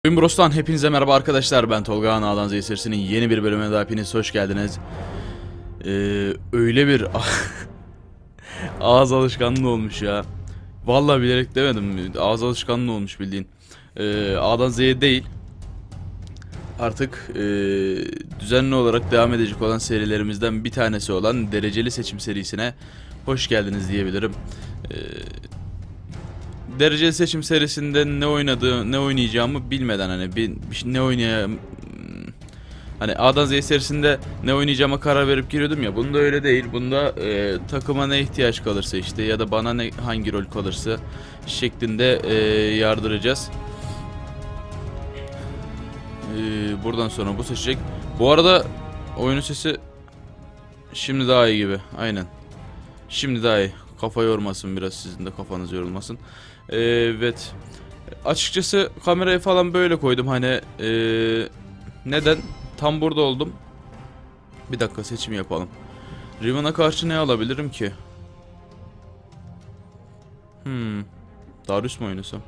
Oyun Bros'tan hepinize merhaba arkadaşlar, ben Tolga. A'dan Z'ye serisinin yeni bir bölümüne daha hepiniz hoş geldiniz. Öyle bir ağız alışkanlığı olmuş ya. Vallahi bilerek demedim, ağız alışkanlığı olmuş bildiğin. A'dan Z'ye değil. Artık düzenli olarak devam edecek olan serilerimizden bir tanesi olan dereceli seçim serisine hoş geldiniz diyebilirim. Dereceli seçim serisinde ne oynayacağımı bilmeden ne oynayayım, hani A'dan Z'ye serisinde ne oynayacağıma karar verip giriyordum ya. Bunda öyle değil. Bunda takıma ne ihtiyaç kalırsa işte ya da bana hangi rol kalırsa şeklinde yardıracağız. Buradan sonra bu seçecek. Bu arada oyunun sesi şimdi daha iyi gibi. Aynen. Şimdi daha iyi. Kafa yormasın biraz, sizin de kafanız yorulmasın. Evet. Açıkçası kamerayı falan böyle koydum hani neden? Tam burada oldum. Bir dakika, seçim yapalım. Riven'a karşı ne alabilirim ki? Darius mu oynasam?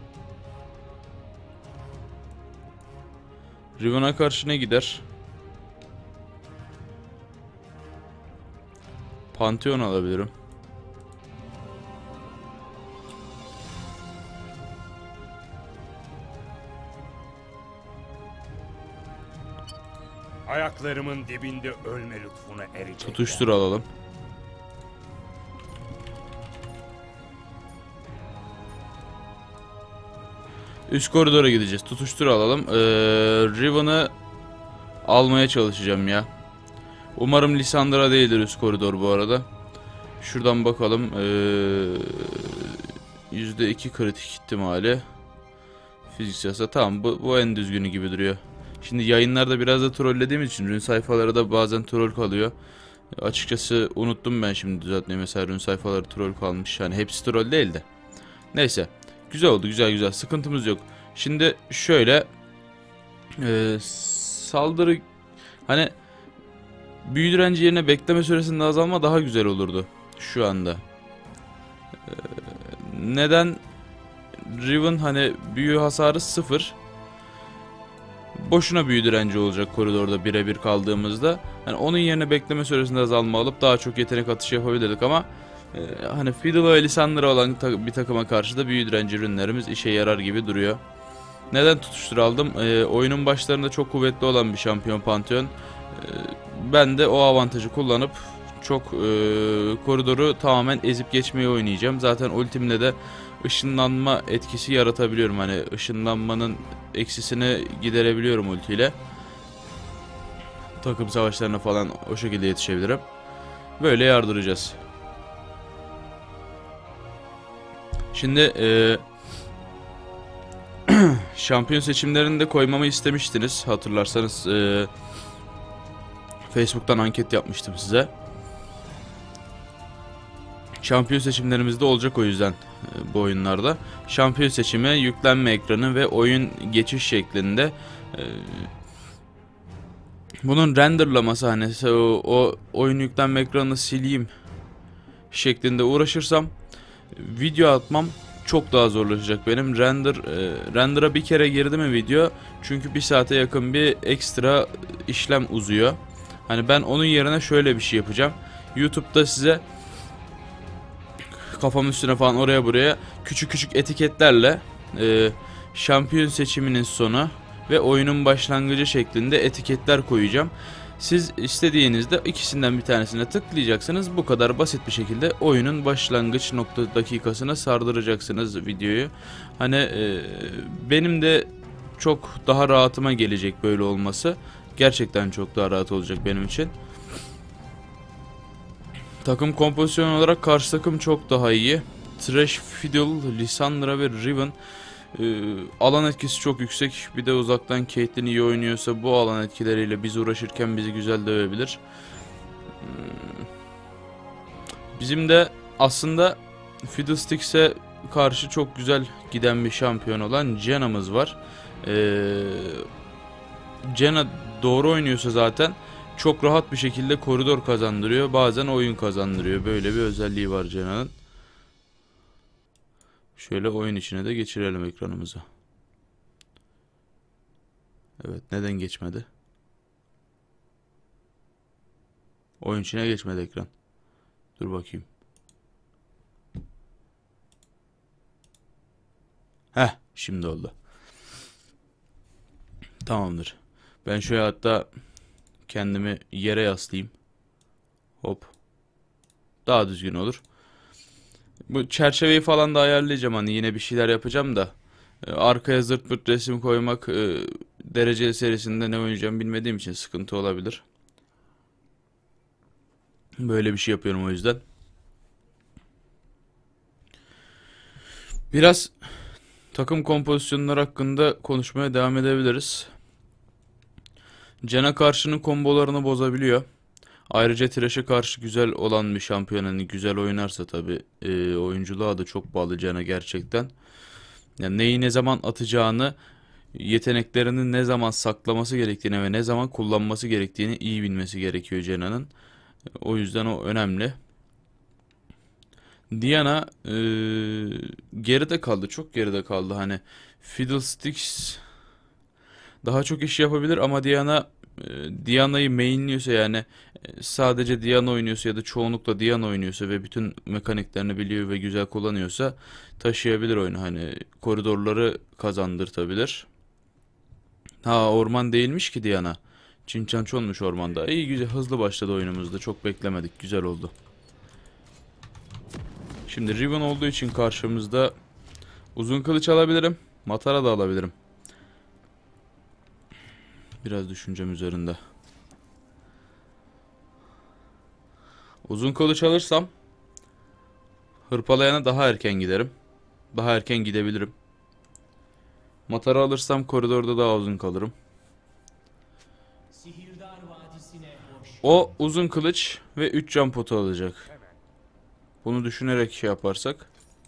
Riven'a karşı ne gider? Pantheon alabilirim. Ayaklarımın dibinde ölme lütfuna erecek. Tutuştur alalım. Üst koridora gideceğiz. Tutuştur alalım. Riven'ı almaya çalışacağım ya. Umarım Lissandra değildir üst koridor bu arada. Şuradan bakalım. %2 kritik ihtimali. Fiziksel. Tamam, bu en düzgünü gibi duruyor. Şimdi yayınlarda biraz da trollediğim için rün sayfaları da bazen troll kalıyor. Açıkçası unuttum ben şimdi düzeltmeyi. Mesela rün sayfaları troll kalmış. Yani hepsi troll değil de. Neyse. Güzel oldu, güzel. Sıkıntımız yok. Şimdi şöyle. Saldırı. Hani büyü direnci yerine bekleme süresinde azalma daha güzel olurdu. Şu anda. Neden? Riven hani büyü hasarı 0. Boşuna büyü direnci olacak koridorda birebir kaldığımızda. Hani onun yerine bekleme süresinde azalma alıp daha çok yetenek atışı yapabilirdik ama hani Fiddle ve Lissandra olan bir takıma karşı da büyü direnci ürünlerimiz işe yarar gibi duruyor. Neden tutuştur aldım? Oyunun başlarında çok kuvvetli olan bir şampiyon Pantheon. Ben de o avantajı kullanıp çok koridoru tamamen ezip geçmeyi oynayacağım. Zaten ultimle de ışınlanma etkisi yaratabiliyorum. Hani ışınlanmanın eksisini giderebiliyorum ultiyle. Takım savaşlarına falan o şekilde yetişebilirim. Böyle yardıracağız. Şimdi şampiyon seçimlerini de koymamı istemiştiniz. Hatırlarsanız Facebook'tan anket yapmıştım size. Şampiyon seçimlerimiz de olacak o yüzden bu oyunlarda. Şampiyon seçimi, yüklenme ekranı ve oyun geçiş şeklinde. Bunun renderlaması, hani o oyun yüklenme ekranını sileyim şeklinde uğraşırsam video atmam çok daha zorlaşacak benim. Render'a bir kere girdi mi video, çünkü bir saate yakın bir ekstra işlem uzuyor. Hani ben onun yerine şöyle bir şey yapacağım. YouTube'da size kafamın üstüne falan oraya buraya küçük etiketlerle şampiyon seçiminin sonu ve oyunun başlangıcı şeklinde etiketler koyacağım. Siz istediğinizde ikisinden bir tanesine tıklayacaksınız. Bu kadar basit bir şekilde oyunun başlangıç dakikasına sardıracaksınız videoyu. Hani benim de çok daha rahatıma gelecek böyle olması. Gerçekten çok daha rahat olacak benim için. Takım kompozisyonu olarak karşı takım çok daha iyi. Thresh, Fiddle, Lissandra ve Riven. Alan etkisi çok yüksek. Bir de uzaktan Caitlyn iyi oynuyorsa bu alan etkileriyle biz uğraşırken bizi güzel dövebilir. Bizim de aslında Fiddlesticks'e karşı çok güzel giden bir şampiyon olan Jenna'mız var. Jenna doğru oynuyorsa zaten çok rahat bir şekilde koridor kazandırıyor. Bazen oyun kazandırıyor. Böyle bir özelliği var Jenna'nın. Şöyle oyun içine de geçirelim ekranımıza. Evet, neden geçmedi? Oyun içine geçmedi ekran. Dur bakayım. Heh, şimdi oldu. Tamamdır. Ben şöyle hatta kendimi yere yaslayayım. Hop. Daha düzgün olur. Bu çerçeveyi falan da ayarlayacağım, hani yine bir şeyler yapacağım da. Arkaya zırt pırt resim koymak dereceli serisinde ne oynayacağım bilmediğim için sıkıntı olabilir. Böyle bir şey yapıyorum o yüzden. Biraz takım kompozisyonları hakkında konuşmaya devam edebiliriz. Cen'e karşının kombolarını bozabiliyor. Ayrıca Thresh'e karşı güzel olan bir şampiyon, hani güzel oynarsa tabi, oyunculuğa da çok bağlı Cen'e gerçekten. Yani neyi ne zaman atacağını, yeteneklerini ne zaman saklaması gerektiğini ve ne zaman kullanması gerektiğini iyi bilmesi gerekiyor Cena'nın. O yüzden o önemli. Diana geride kaldı. Çok geride kaldı. Hani Fiddlesticks daha çok iş yapabilir ama Diana'yı mainliyorsa, yani sadece Diana oynuyorsa ya da çoğunlukla Diana oynuyorsa ve bütün mekaniklerini biliyor ve güzel kullanıyorsa taşıyabilir oyunu. Hani koridorları kazandırtabilir. Ha, orman değilmiş ki Diana. Çinçanç olmuş ormanda. İyi, güzel, hızlı başladı oyunumuzda. Çok beklemedik. Güzel oldu. Şimdi Riven olduğu için karşımızda uzun kılıç alabilirim. Matara da alabilirim. Biraz düşüncem üzerinde. Uzun kılıç alırsam hırpalayana daha erken giderim. Daha erken gidebilirim. Matara alırsam koridorda daha uzun kalırım. O uzun kılıç ve 3 can potu alacak. Bunu düşünerek şey yaparsak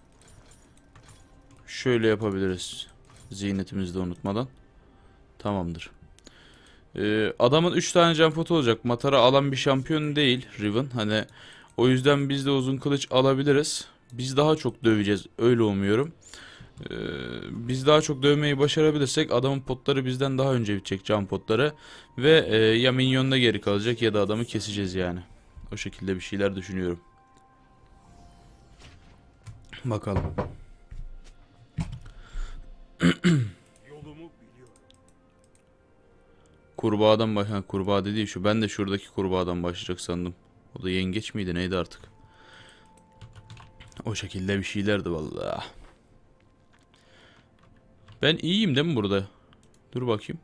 şöyle yapabiliriz. Zihniyetimizi de unutmadan. Tamamdır. Adamın 3 tane can potu olacak. Matara alan bir şampiyon değil Riven. Hani o yüzden biz de uzun kılıç alabiliriz. Biz daha çok döveceğiz. Öyle umuyorum. Biz daha çok dövmeyi başarabilirsek adamın potları bizden daha önce bitecek, can potları. Ve ya minyonda geri kalacak ya da adamı keseceğiz yani. O şekilde bir şeyler düşünüyorum. Bakalım. Yolumu biliyorum. Kurbağadan kurbağa dediği şu. Ben de şuradaki kurbağadan başlayacak sandım. O da yengeç miydi neydi artık. O şekilde bir şeylerdi vallahi. Ben iyiyim değil mi burada? Dur bakayım.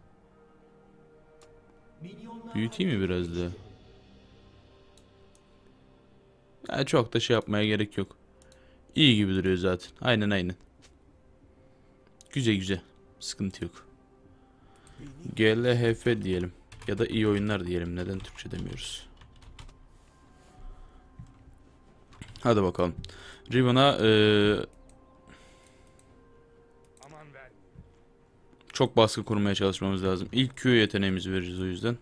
Büyüteyim mi biraz daha? Yani çok da şey yapmaya gerek yok. İyi gibi duruyor zaten. Aynen. Güzel güzel. Sıkıntı yok. GLHF diyelim. Ya da iyi oyunlar diyelim. Neden Türkçe demiyoruz? Hadi bakalım. Riven'a çok baskı kurmaya çalışmamız lazım. İlk Q yeteneğimizi vereceğiz o yüzden.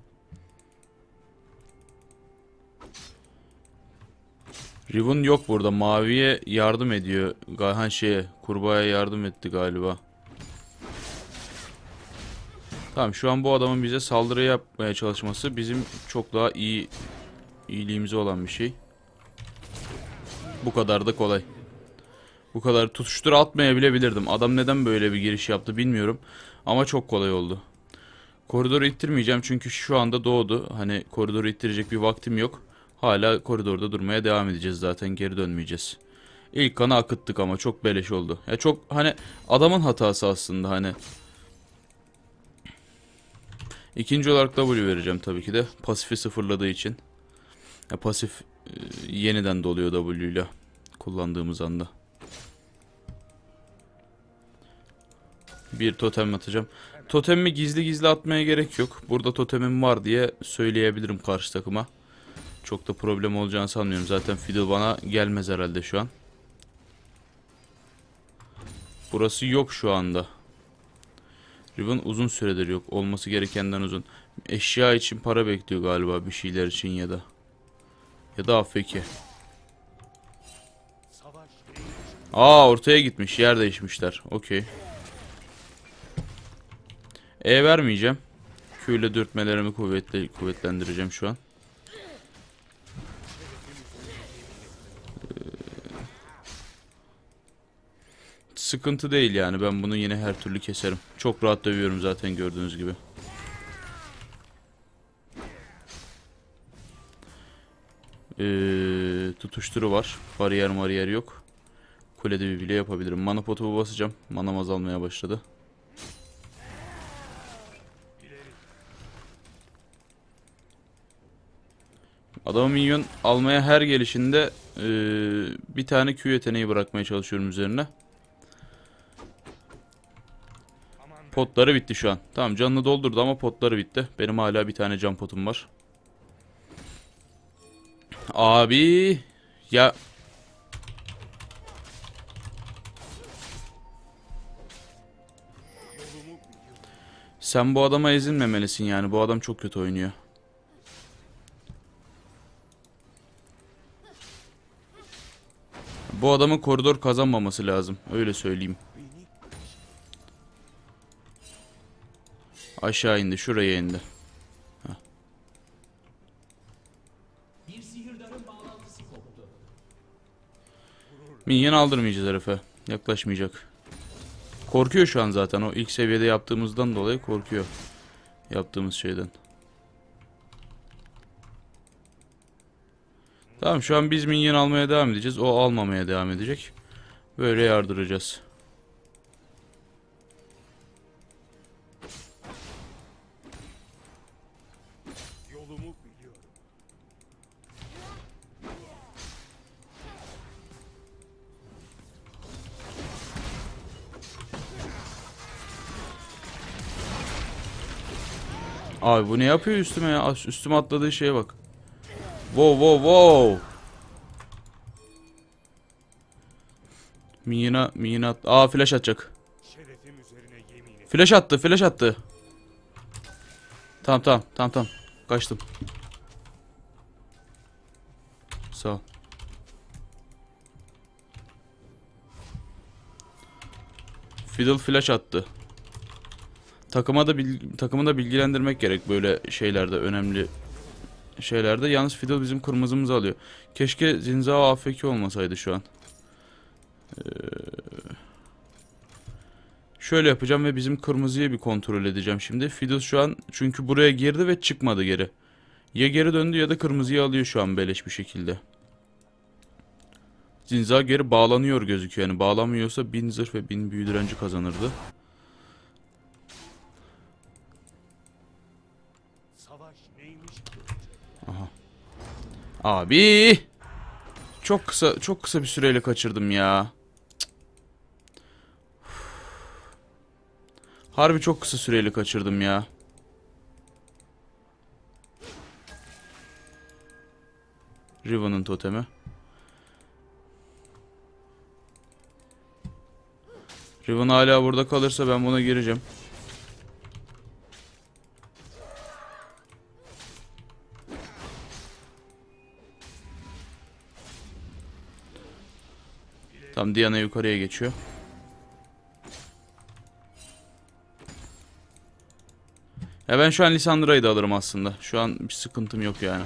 Riven yok burada. Maviye yardım ediyor. Kurbağaya yardım etti galiba. Tamam, şu an bu adamın bize saldırı yapmaya çalışması bizim çok daha iyiliğimize olan bir şey. Bu kadar da kolay. Bu kadar tutuştur atmayabilirdim. Adam neden böyle bir giriş yaptı bilmiyorum. Ama çok kolay oldu. Koridoru ittirmeyeceğim çünkü şu anda doğdu. Hani koridoru ittirecek bir vaktim yok. Hala koridorda durmaya devam edeceğiz zaten, geri dönmeyeceğiz. İlk kanı akıttık ama çok beleş oldu. Ya çok hani adamın hatası aslında hani. İkinci olarak W vereceğim tabii ki de. Pasifi sıfırladığı için. Ya pasif yeniden doluyor W ile kullandığımız anda. Bir totem atacağım. Totemimi gizli gizli atmaya gerek yok. Burada totemim var diye söyleyebilirim karşı takıma. Çok da problem olacağını sanmıyorum. Zaten Fiddle bana gelmez herhalde şu an. Burası yok şu anda. Riven uzun süredir yok. Olması gerekenden uzun. Eşya için para bekliyor galiba, bir şeyler için ya da. Ya da AFK. Ortaya gitmiş. Yer değişmişler. Okey. E vermeyeceğim. Q ile dürtmelerimi kuvvetlendireceğim şu an. Sıkıntı değil yani, ben bunu yine her türlü keserim. Çok rahat dövüyorum zaten, gördüğünüz gibi. Tutuşturu var. Bariyer yok. Kulede bir bile yapabilirim. Mana potumu basacağım. Manam azalmaya başladı. Adamı minyon almaya her gelişinde bir tane Q yeteneği bırakmaya çalışıyorum üzerine. Potları bitti şu an. Tamam, canını doldurdu ama potları bitti. Benim hala bir tane can potum var. Abi ya, sen bu adama ezilmemelisin yani. Bu adam çok kötü oynuyor. Bu adamın koridor kazanmaması lazım. Öyle söyleyeyim. Aşağı indi. Şuraya indi. Heh. Minyon aldırmayacağız herife. Yaklaşmayacak. Korkuyor şu an zaten. O ilk seviyede yaptığımızdan dolayı korkuyor. Yaptığımız şeyden. Tamam, şu an biz minyon almaya devam edeceğiz. O almamaya devam edecek. Böyle yardıracağız. Yolumu biliyorum. Abi bu ne yapıyor üstüme ya? Üstüme atladığı şeye bak. Wow wow wow. Minyona at. Aa, flash atacak. Şerefim üzerine yemin et. Flash attı. Tamam. Kaçtım. Sağ ol. Fiddle flash attı. Takımı da bilgilendirmek gerek böyle şeylerde, önemli şeylerde. Yalnız Fiddle bizim kırmızımızı alıyor. Keşke Zinzao AFK olmasaydı şu an. Şöyle yapacağım ve bizim kırmızıyı bir kontrol edeceğim şimdi. Fiddle şu an çünkü buraya girdi ve çıkmadı geri. Ya geri döndü ya da kırmızıyı alıyor şu an beleş bir şekilde. Zinzao geri bağlanıyor gözüküyor. Yani bağlamıyorsa 1000 zırh ve 1000 büyü direnci kazanırdı. Savaş neymiş? Aha. Abi! Çok kısa bir süreyle kaçırdım ya. Cık. Harbi çok kısa süreyle kaçırdım ya. Riven'ın totemi. Riven hala burada kalırsa ben buna gireceğim. Tam Diana yukarıya geçiyor. Ya ben şu an Lissandra'yı da alırım aslında. Şu an bir sıkıntım yok yani.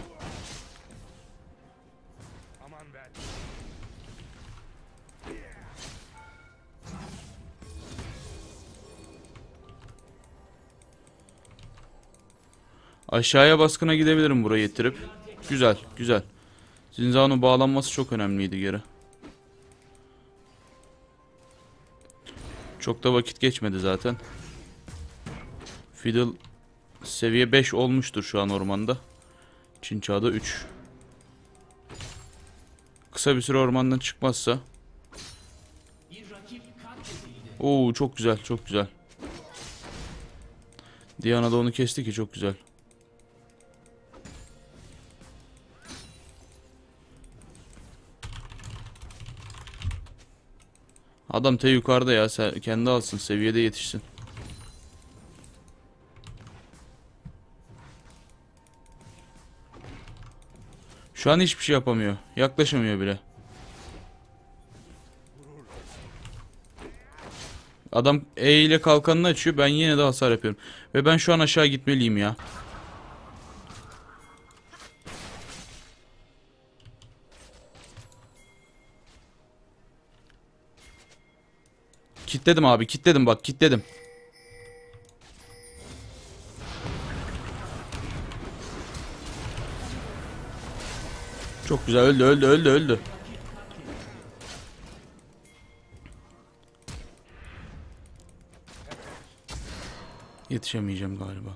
Aman ben. Aşağıya baskına gidebilirim burayı ittirip. Güzel. Zinzao'nun bağlanması çok önemliydi geri. Çok da vakit geçmedi zaten. Fiddle seviye 5 olmuştur şu an ormanda. Çin çağda 3. Kısa bir süre ormandan çıkmazsa. Oo, çok güzel. Diana da onu kesti ki çok güzel. Adam te yukarıda ya. Sen kendi alsın. Seviyede yetişsin. Şu an hiçbir şey yapamıyor. Yaklaşamıyor bile. Adam E ile kalkanını açıyor. Ben yine de hasar yapıyorum. Ve ben şu an aşağı gitmeliyim ya. Kitledim abi, kitledim bak, kitledim. Çok güzel, öldü. Yetişemeyeceğim galiba.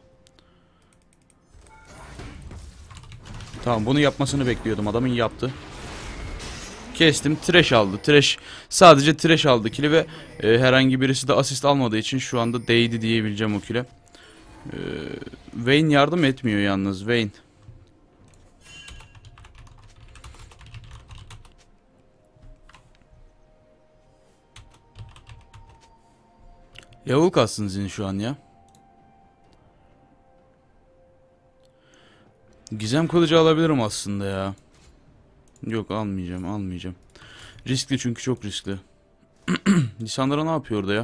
Tamam, bunu yapmasını bekliyordum. Adamın yaptı. Kestim. Trash aldı. Sadece trash aldı kili ve herhangi birisi de asist almadığı için şu anda değdi diyebileceğim o kile. Vayne yardım etmiyor yalnız. Vayne. Level kalsın Zin şu an ya. Gizem kılıcı alabilirim aslında ya. Yok, almayacağım. Riskli, çünkü çok riskli. Lisandra ne yapıyor orada ya?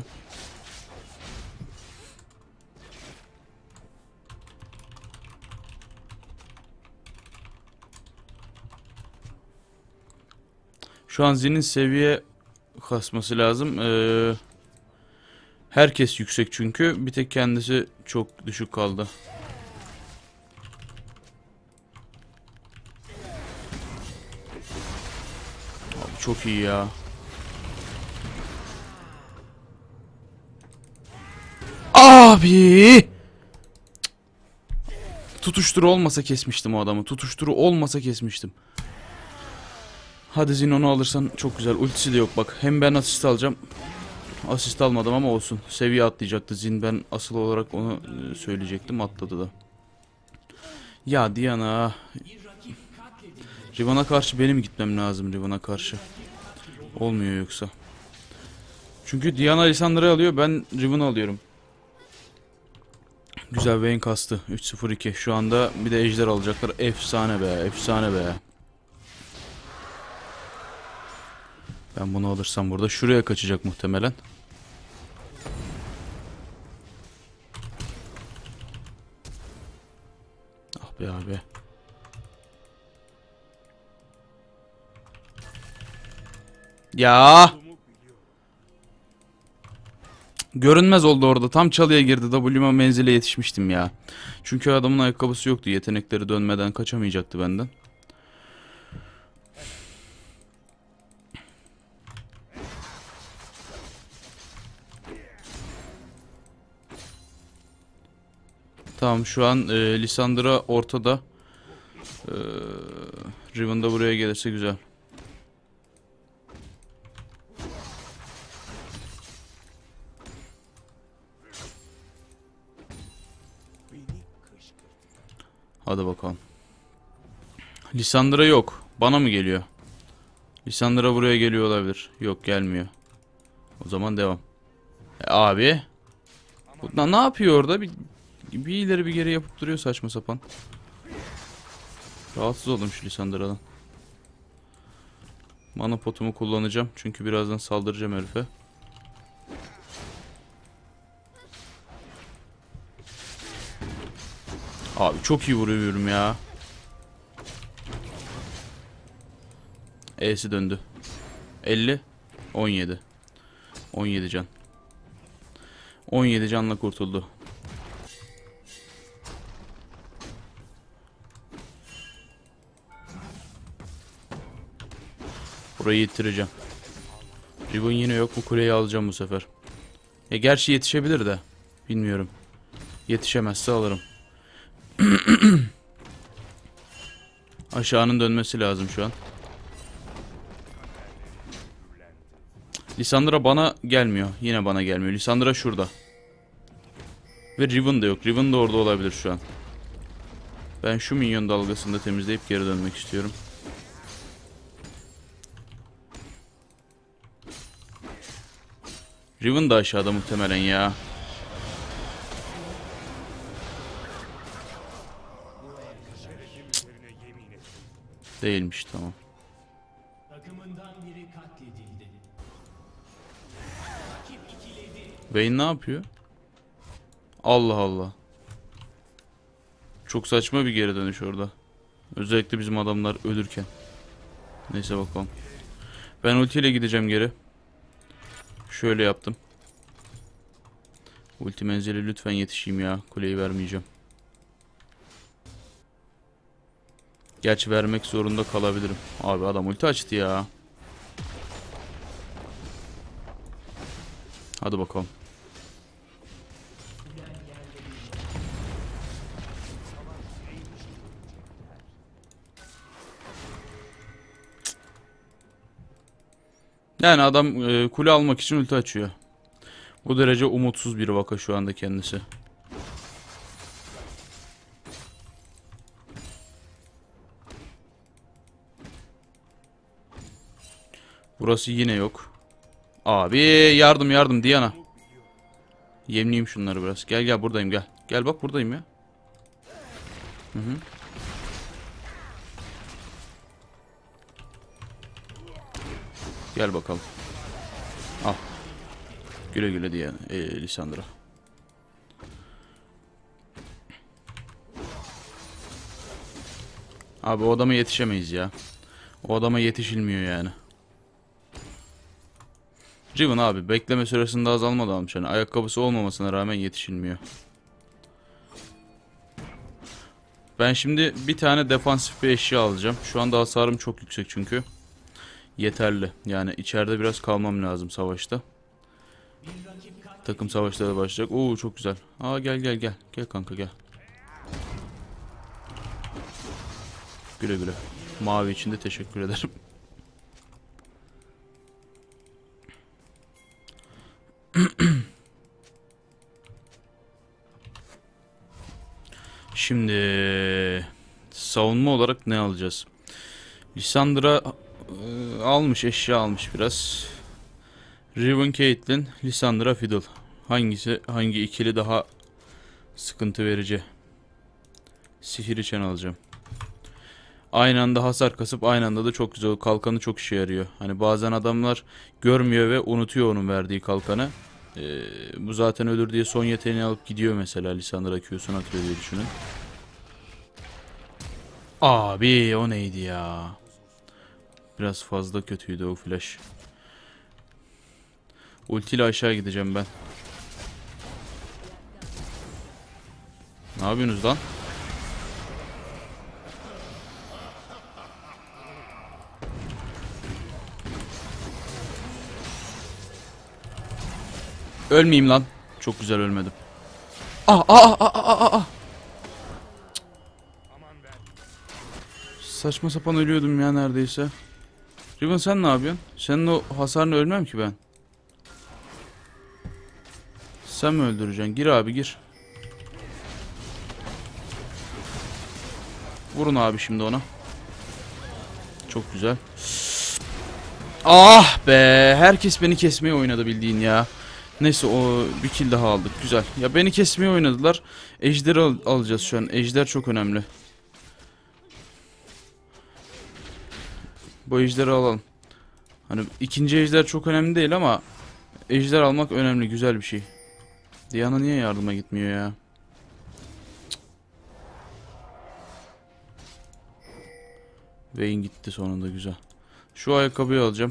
Şu an Zin'in seviye kasması lazım. Herkes yüksek çünkü. Bir tek kendisi çok düşük kaldı. Abi çok iyi ya. Abi! Tutuşturu olmasa kesmiştim o adamı. Tutuşturu olmasa kesmiştim. Hadi Zin, onu alırsan çok güzel. Ultisi de yok bak. Hem ben asist alacağım. Asist almadım ama olsun. Seviye atlayacaktı Zin. Ben asıl olarak onu söyleyecektim. Atladı da. Ya Diana. Riven'a karşı benim gitmem lazım. Riven'a karşı. Olmuyor yoksa. Çünkü Diana Lisandra'yı alıyor. Ben Riven'ı alıyorum. Güzel, Vayne kastı. 3-0-2. Şu anda bir de ejder alacaklar. Efsane be. Efsane be. Ben bunu alırsam burada şuraya kaçacak muhtemelen. Ah be abi. Ya. Görünmez oldu orada. Tam çalıya girdi. W'ma menzile yetişmiştim ya. Çünkü adamın ayakkabısı yoktu. Yetenekleri dönmeden kaçamayacaktı benden. Tamam, şu an Lisandra ortada. Riven da buraya gelirse güzel. Hadi bakalım. Lisandra yok. Bana mı geliyor? Lisandra buraya geliyor olabilir. Yok, gelmiyor. O zaman devam. Abi. Bu ne yapıyor orada? Bir ileri bir geri yapıp duruyor saçma sapan. Rahatsız oldum şu Lisandra'dan. Mana potumu kullanacağım. Çünkü birazdan saldıracağım herife. Abi çok iyi vuruyorum ya. E'si döndü. 50. 17. 17 can. 17 canla kurtuldu. Burayı yitireceğim. Riven yine yok mu? Kuleyi alacağım bu sefer. Gerçi yetişebilir de. Bilmiyorum. Yetişemezse alırım. Aşağının dönmesi lazım şu an. Lisandra bana gelmiyor. Yine bana gelmiyor. Lisandra şurada. Ve Riven de yok. Riven de orada olabilir şu an. Ben şu minyon dalgasını da temizleyip geri dönmek istiyorum. Riven de aşağıda muhtemelen ya. Değilmiş, tamam. Vayne ne yapıyor? Allah Allah. Çok saçma bir geri dönüş orada. Özellikle bizim adamlar ölürken. Neyse bakalım. Ben ultiyle gideceğim geri. Şöyle yaptım. Ulti menzili lütfen yetişeyim ya. Kuleyi vermeyeceğim. Gerçi vermek zorunda kalabilirim. Abi adam ulti açtı ya. Hadi bakalım. Yani adam kule almak için ulti açıyor. Bu derece umutsuz bir vaka şu anda kendisi. Burası yine yok. Abi yardım yardım Diana. Yemleyeyim şunları biraz. Gel gel buradayım gel. Gel bak buradayım ya. Hı hı. Gel bakalım. Al. Güle güle diye Lissandra. Abi o adama yetişemeyiz ya. O adama yetişilmiyor yani. Riven abi bekleme süresinde azalma da almış. Yani ayakkabısı olmamasına rağmen yetişilmiyor. Ben şimdi bir tane defansif bir eşya alacağım. Şu anda hasarım çok yüksek çünkü. Yeterli. Yani içeride biraz kalmam lazım savaşta. Takım savaşları başlayacak. Oo çok güzel. Aa gel gel gel. Gel kanka gel. Güle güle. Mavi için de teşekkür ederim. Şimdi savunma olarak ne alacağız? Lissandra almış, eşya almış biraz. Riven Caitlyn, Lissandra Fiddle. Hangi ikili daha sıkıntı verici? Sihir için alacağım. Aynı anda hasar kasıp aynı anda da çok güzel. Kalkanı çok işe yarıyor. Hani bazen adamlar görmüyor ve unutuyor onun verdiği kalkanı. Bu zaten ölür diye son yeteneğini alıp gidiyor mesela. Lissandra Q'sunu atıyor diye düşünün. Abi o neydi ya? Biraz fazla kötüydü o flash. Ultiyle aşağı gideceğim ben. Ne yapıyorsunuz lan? Ölmeyeyim lan. Çok güzel ölmedim. Ah. Saçma sapan ölüyordum ya neredeyse. Riven sen ne yapıyorsun? Senin o hasarını ölmem ki ben. Sen mi öldüreceksin? Gir abi gir. Vurun abi şimdi ona. Çok güzel. Ah be. Herkes beni kesmeye oynadı bildiğin ya. Neyse o bir kill daha aldık. Güzel. Ya beni kesmeye oynadılar. Ejder'i alacağız şu an. Ejder çok önemli. Bu ejderi alalım. Hani ikinci ejder çok önemli değil ama ejder almak önemli. Güzel bir şey. Diana niye yardıma gitmiyor ya? Vayne gitti sonunda güzel. Şu ayakkabıyı alacağım.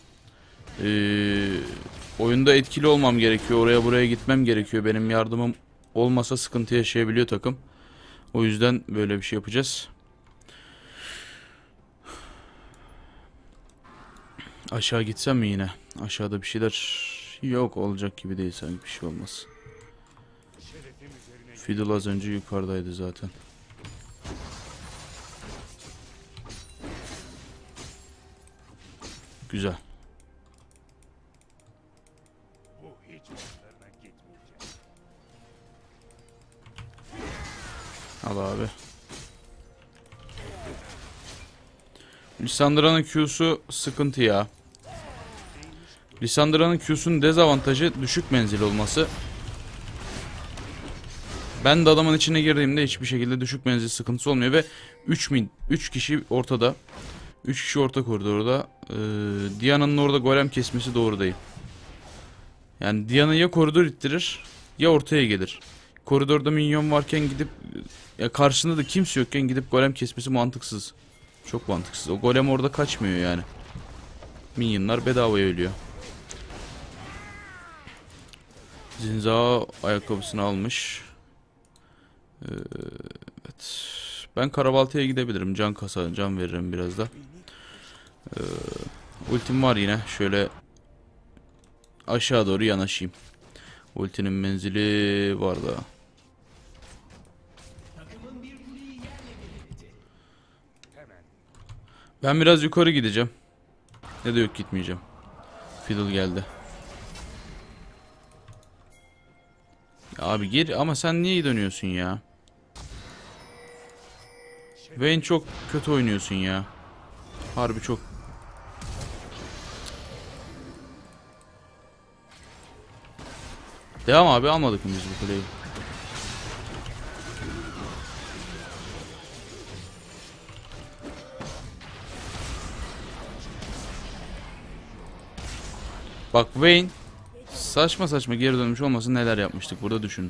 Oyunda etkili olmam gerekiyor. Oraya buraya gitmem gerekiyor. Benim yardımım olmasa sıkıntı yaşayabiliyor takım. O yüzden böyle bir şey yapacağız. Aşağı gitsem mi yine? Aşağıda bir şeyler yok olacak gibi değil sanki bir şey olmaz. Fiddle az önce yukarıdaydı zaten. Güzel. Al abi. Lissandra'nın Q'su sıkıntı ya. Lissandra'nın Q'sunun dezavantajı düşük menzil olması. Ben de adamın içine girdiğimde hiçbir şekilde düşük menzil sıkıntısı olmuyor ve 3 kişi ortada. 3 kişi orta koridorda. Diana'nın orada golem kesmesi doğru değil. Yani Diana ya koridor ittirir ya ortaya gelir. Koridorda minyon varken gidip ya karşında da kimse yokken gidip golem kesmesi mantıksız. Çok mantıksız. O golem orada kaçmıyor yani. Minyonlar bedavaya ölüyor. Zinza ayakkabısını almış. Evet. Ben Karabalta'ya gidebilirim. Can kasa, can veririm biraz da. Ultim var yine. Şöyle aşağı doğru yanaşayım. Ultinin menzili var da. Ben biraz yukarı gideceğim. Ne de yok, gitmeyeceğim. Fiddle geldi. Ya abi gir ama sen niye dönüyorsun ya? Vayne çok kötü oynuyorsun ya. Harbi çok. Devam abi, almadık mı biz bu kuleyi? Bak Vayne saçma saçma geri dönmüş olmasın, neler yapmıştık burada, düşün.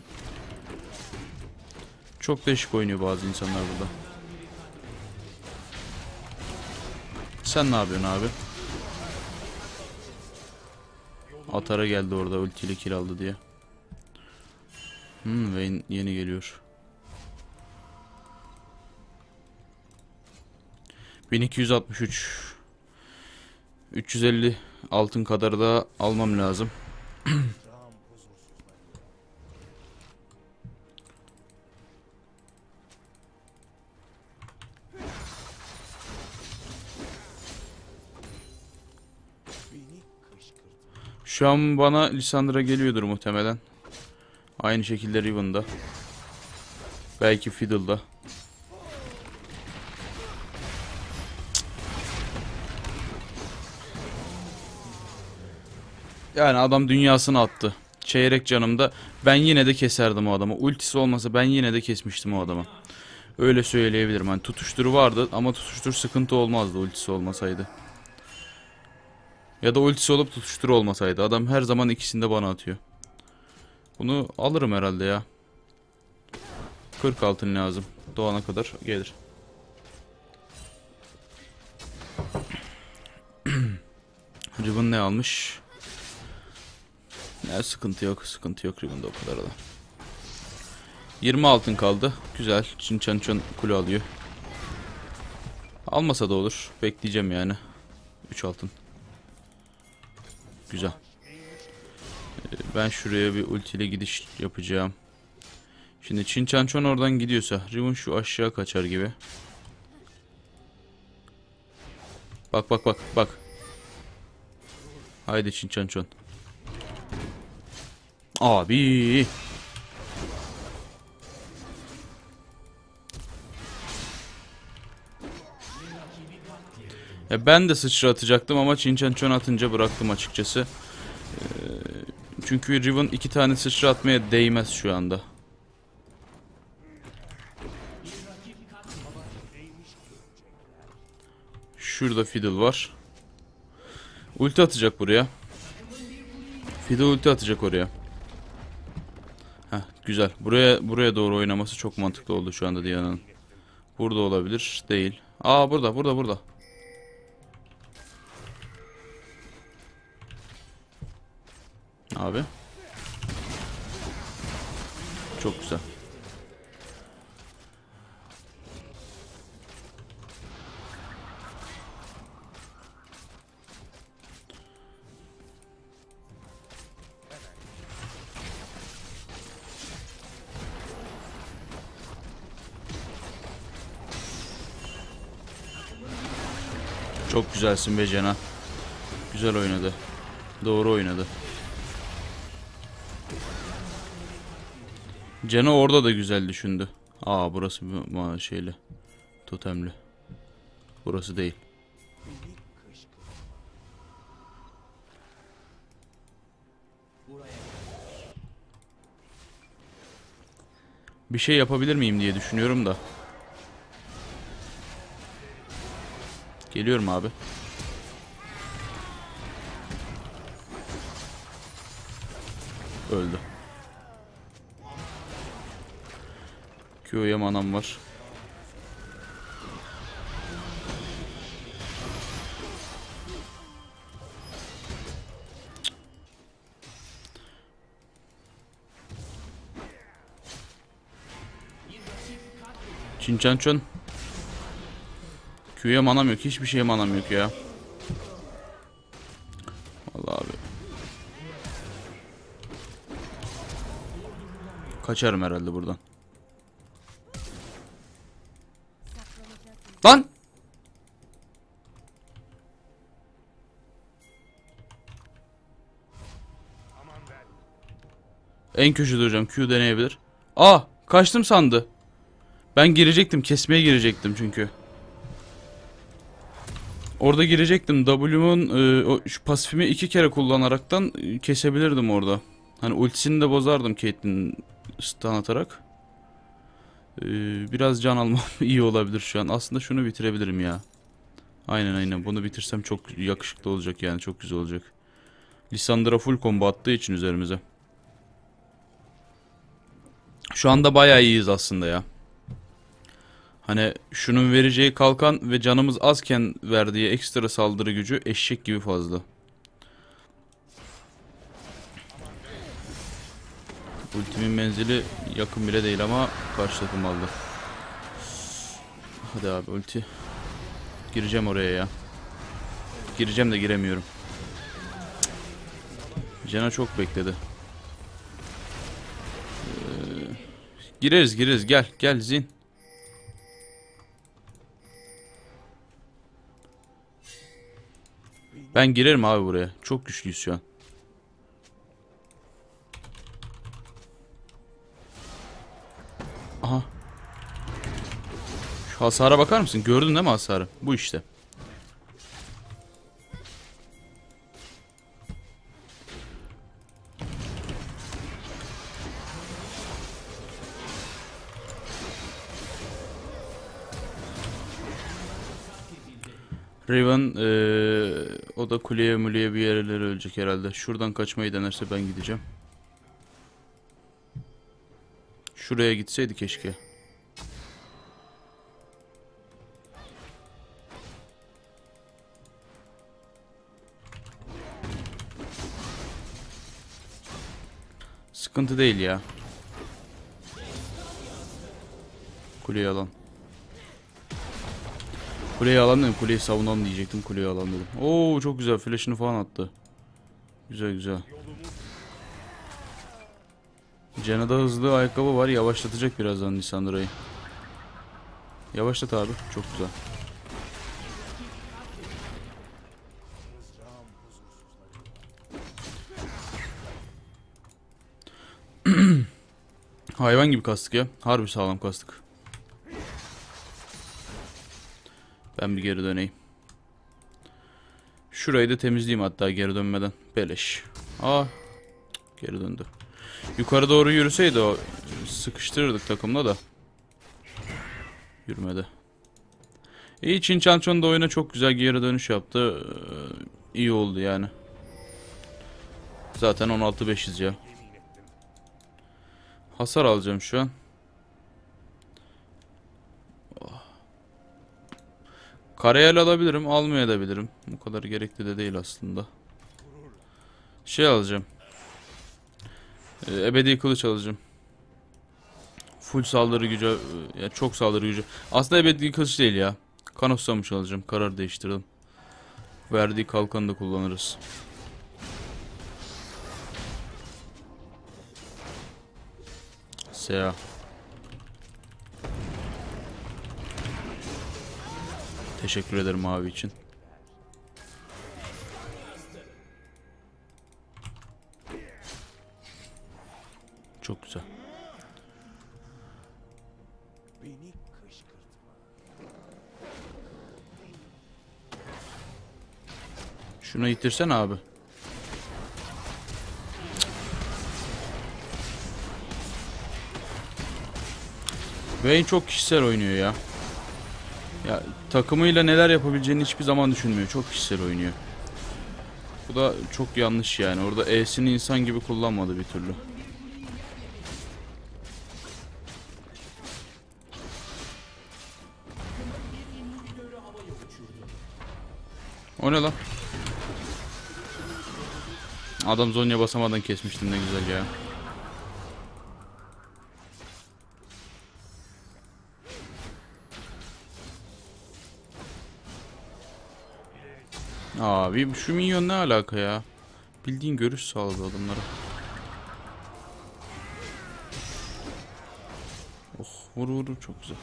Çok değişik oynuyor bazı insanlar burada. Sen ne yapıyorsun abi? Atara geldi orada ultiyle kill aldı diye. Vayne yeni geliyor. 1263. 350 altın kadar da almam lazım. Şu an bana Lissandra geliyordur muhtemelen. Aynı şekilde Riven'da. Belki Fiddle'da. Yani adam dünyasını attı. Çeyrek canımda. Ben yine de keserdim o adamı. Ultisi olmasa ben yine de kesmiştim o adamı. Öyle söyleyebilirim. Hani tutuşturu vardı ama tutuştur sıkıntı olmazdı ultisi olmasaydı. Ya da ultisi olup tutuşturu olmasaydı. Adam her zaman ikisini de bana atıyor. Bunu alırım herhalde ya. 40 altın lazım. Doğana kadar gelir. Riven ne almış? Ne, sıkıntı yok. Sıkıntı yok Riven'da o kadar da. 20 altın kaldı. Güzel. Çin kule alıyor. Almasa da olur. Bekleyeceğim yani. 3 altın. Güzel. Ben şuraya bir ultiyle gidiş yapacağım. Şimdi Çin oradan gidiyorsa Riven şu aşağı kaçar gibi. Bak bak bak bak. Haydi Çin. Abi. Ya ben de sıçra atacaktım ama Çin atınca bıraktım açıkçası. Çünkü Riven 2 tane sıçra atmaya değmez şu anda. Şurada Fiddle var. Ulti atacak buraya. Fiddle ulti atacak oraya. Heh, güzel. Buraya doğru oynaması çok mantıklı oldu şu anda Diana'nın. Burada olabilir. Değil. Aa, burada. Abi. Çok güzel. Çok güzelsin be Cena. Güzel oynadı. Doğru oynadı. Cena orada da güzel düşündü. Aa, burası şeyli. Totemli. Burası değil. Bir şey yapabilir miyim diye düşünüyorum da. Geliyorum abi. Öldü. Q'ya manam var. Çinçançon. Q'ya manam yok. Hiçbir şeye manam yok ya. Vallahi abi. Kaçarım herhalde buradan. Lan! Aman ben. En köşede hocam. Q deneyebilir. Aa! Kaçtım sandı. Ben girecektim. Kesmeye girecektim çünkü. Orada girecektim. W'mun şu pasifimi 2 kere kullanaraktan kesebilirdim orada. Hani ultisini de bozardım Caitlyn'in stun atarak. Biraz can almam iyi olabilir şu an. Aslında şunu bitirebilirim ya. Aynen. Bunu bitirsem çok yakışıklı olacak yani. Çok güzel olacak. Lissandra full combo attığı için üzerimize. Şu anda bayağı iyiyiz aslında ya. Hani şunun vereceği kalkan ve canımız azken verdiği ekstra saldırı gücü eşek gibi fazla. Ultimin menzili yakın bile değil ama karşı takım aldı. Hadi abi ulti. Gireceğim oraya ya. Gireceğim de giremiyorum. Cena çok bekledi. Gireriz gel Zin. Ben girerim abi buraya. Çok güçlüyüz şu an. Aha. Şu hasara bakar mısın? Gördün değil mi hasarı? Bu işte. Riven o da kuleye muleye bir yerlere ölecek herhalde. Şuradan kaçmayı denerse ben gideceğim. Şuraya gitseydi keşke. Sıkıntı değil ya. Kuleyi alan. Kuleyi alan dedim. Kuleyi savunalım diyecektim. Kuleyi alan dedim. Oo çok güzel. Flash'ını falan attı. Güzel. Cena'da hızlı ayakkabı var. Yavaşlatacak birazdan Lissandra'yı. Yavaşlat abi. Çok güzel. Hayvan gibi kastık ya. Harbi sağlam kastık. Ben bir geri döneyim. Şurayı da temizleyeyim hatta geri dönmeden. Beleş. Geri döndü. Yukarı doğru yürüseydi o sıkıştırırdık takımla da. Yürümedi. İyi, Çinçançon da oyuna çok güzel geri dönüş yaptı. İyi oldu yani. Zaten 16-5'iz ya. Hasar alacağım şu an. Karayel alabilirim, almayabilirim. Bu kadar gerekli de değil aslında. Şey alacağım. Ebedi kılıç alacağım. Full saldırı gücü, ya çok saldırı gücü. Aslında ebedi kılıç değil ya. Kanoslamış alacağım. Karar değiştirdim. Verdiği kalkanı da kullanırız. Sea. Teşekkür ederim abi için. Çok güzel. Beni kışkırtma. Şunu itirsen abi. Vayne çok kişisel oynuyor ya. Ya takımıyla neler yapabileceğini hiçbir zaman düşünmüyor. Çok kişisel oynuyor. Bu da çok yanlış yani. Orada E'sini insan gibi kullanmadı bir türlü. O ne lan? Adam Zonya basamadan kesmiştim, ne güzel ya. Abi şu minyon ne alaka ya? Bildiğin görüş sağladı adamlara. Oh, vur vur, çok güzel.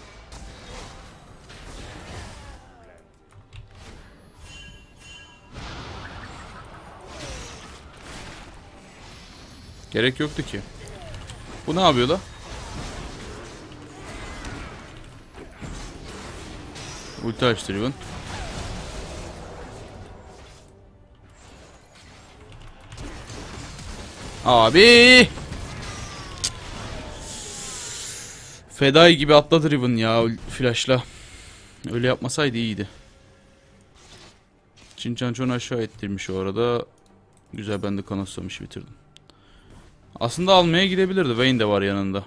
Gerek yoktu ki. Bu ne yapıyor da? Ulti açtı Riven. Abi! Fedai gibi atladı Riven ya flashla. Öyle yapmasaydı iyiydi. Çinçançonu aşağı ettirmiş o arada. Güzel, ben de kanoslamış bitirdim. Aslında almaya gidebilirdi. Vayne de var yanında.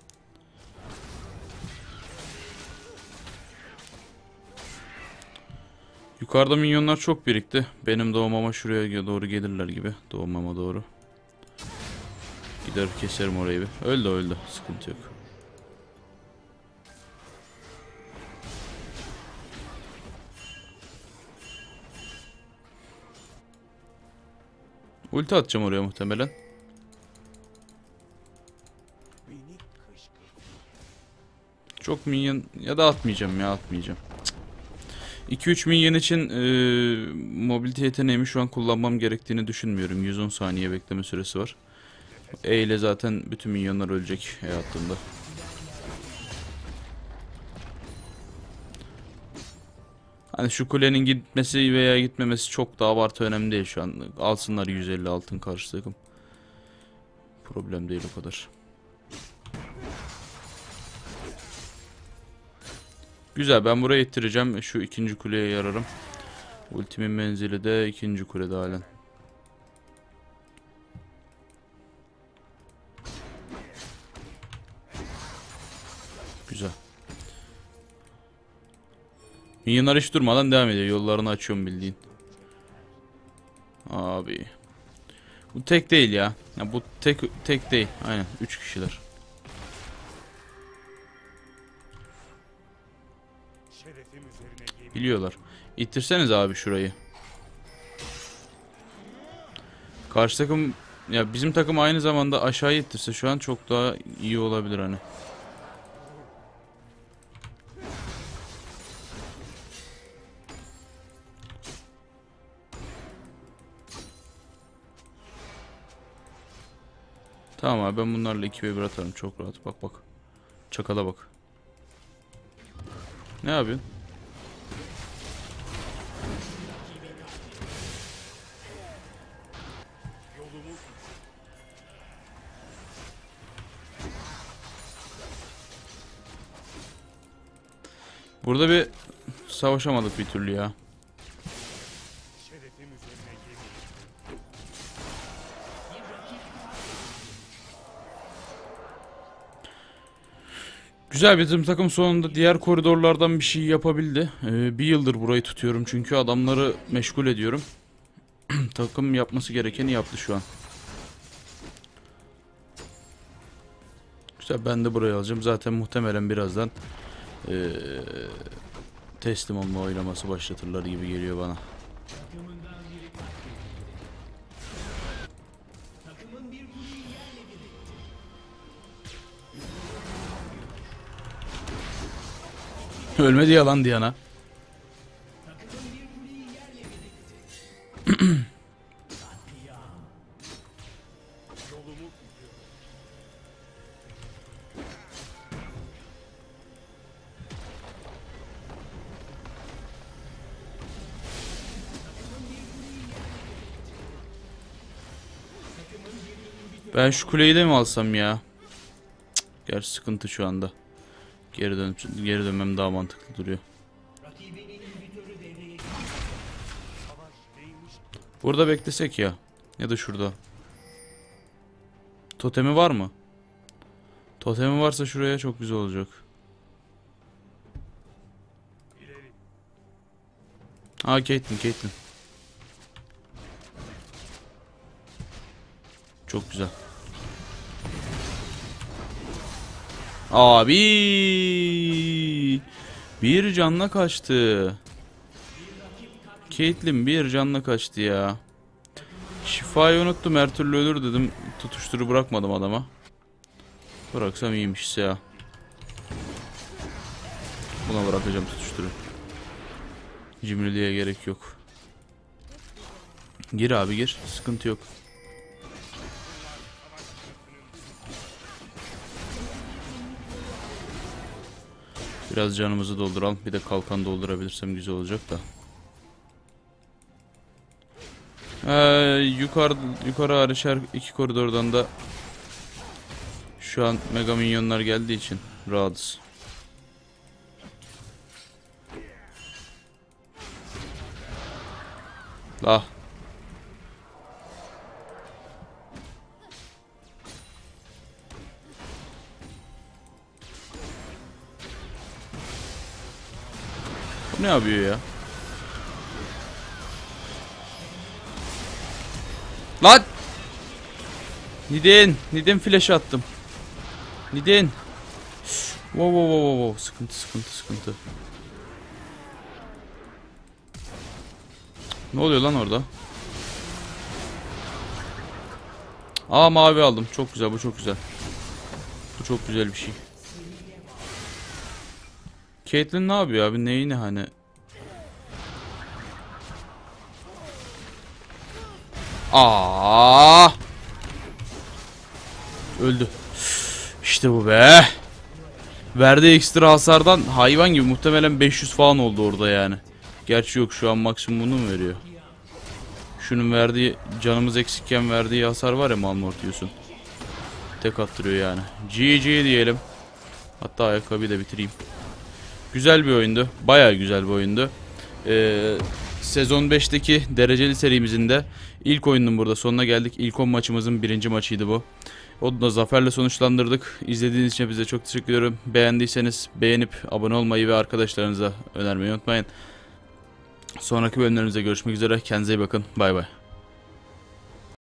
Yukarıda minyonlar çok birikti. Benim doğmama şuraya doğru gelirler gibi. Doğmama doğru. Gider keserim orayı bir. Öldü öldü. Sıkıntı yok. Ulti atacağım oraya muhtemelen. Beni kışkırtma. Çok minyon ya da atmayacağım ya, atmayacağım. 2-3 minyon için mobilite yeteneğimi şu an kullanmam gerektiğini düşünmüyorum. 110 saniye bekleme süresi var. E ile zaten bütün minyonlar ölecek E attığımda. Hani şu kulenin gitmesi veya gitmemesi çok da abartı önemli değil şu an. Alsınlar 150 altın karşı takım. Problem değil o kadar. Güzel, ben buraya ittireceğim. Şu ikinci kuleye yararım. Ultimin menzili de ikinci kulede halen. Güzel. Minyonlar hiç durmadan devam ediyor. Yollarını açıyorum bildiğin. Abi. Bu tek değil ya. Ya bu tek değil. Aynen. 3 kişiler. Şerefim üzerine yemin. Biliyorlar. İttirseniz abi şurayı. Karşı takım, ya bizim takım aynı zamanda aşağı ittirse şu an çok daha iyi olabilir hani. Tamam abi, ben bunlarla 2v1 atarım çok rahat. Bak bak. Çakala bak. Ne yapıyorsun? Yolumu Burada bir savaşamadık bir türlü ya. şerefim üzerine yemin. Güzel, bizim takım sonunda diğer koridorlardan bir şey yapabildi. Bir yıldır burayı tutuyorum çünkü adamları meşgul ediyorum. Takım yapması gerekeni yaptı şu an. Güzel, ben de burayı alacağım. Zaten muhtemelen birazdan teslim olma oylaması başlatırlar gibi geliyor bana. Ölmedi yalan Diana. Yolumu Ben şu kuleyi de mi alsam ya? Cık, gerçi sıkıntı şu anda. Geri dönmem daha mantıklı duruyor. savaş neymiş? Burada beklesek ya. Ya da şurada. Totemi var mı? Totemi varsa şuraya çok güzel olacak. İleri. Aa, Caitlyn. Çok güzel. Abi, bir canla kaçtı. Caitlyn bir canla kaçtı ya. Şifayı unuttum, her türlü ölür dedim. Tutuşturu bırakmadım adama. Bıraksam iyiymiş ya. Buna bırakacağım tutuşturu. Cimriliğe gerek yok. Gir abi, gir. Sıkıntı yok. Biraz canımızı dolduralım. Bir de kalkan doldurabilirsem güzel olacak da. Yukarı hariç her iki koridordan da şu an mega minyonlar geldiği için rahatız. Ah. Bu ne yapıyor ya? Lan! Niden flash attım. Niden? Wow. Sıkıntı. Ne oluyor lan orada? Aa, mavi aldım. Çok güzel, bu çok güzel. Bu çok güzel bir şey. Caitlyn ne yapıyor abi? Neyini hani? Aa! Öldü. İşte bu be. Verdiği ekstra hasardan hayvan gibi, muhtemelen 500 falan oldu orada yani. Gerçi yok, şu an maksimumunu mu veriyor? Şunun verdiği, canımız eksikken verdiği hasar var ya, Malmortius'un. Tek attırıyor yani. GG diyelim. Hatta ayakkabıyı da bitireyim. Güzel bir oyundu. Bayağı güzel bir oyundu. Sezon 5'teki dereceli serimizin de ilk oyunun burada sonuna geldik. İlk 10 maçımızın birinci maçıydı bu. Onu da zaferle sonuçlandırdık. İzlediğiniz için bize çok teşekkür ederim. Beğendiyseniz beğenip abone olmayı ve arkadaşlarınıza önermeyi unutmayın. Sonraki bölümlerimizde görüşmek üzere. Kendinize iyi bakın. Bay bay.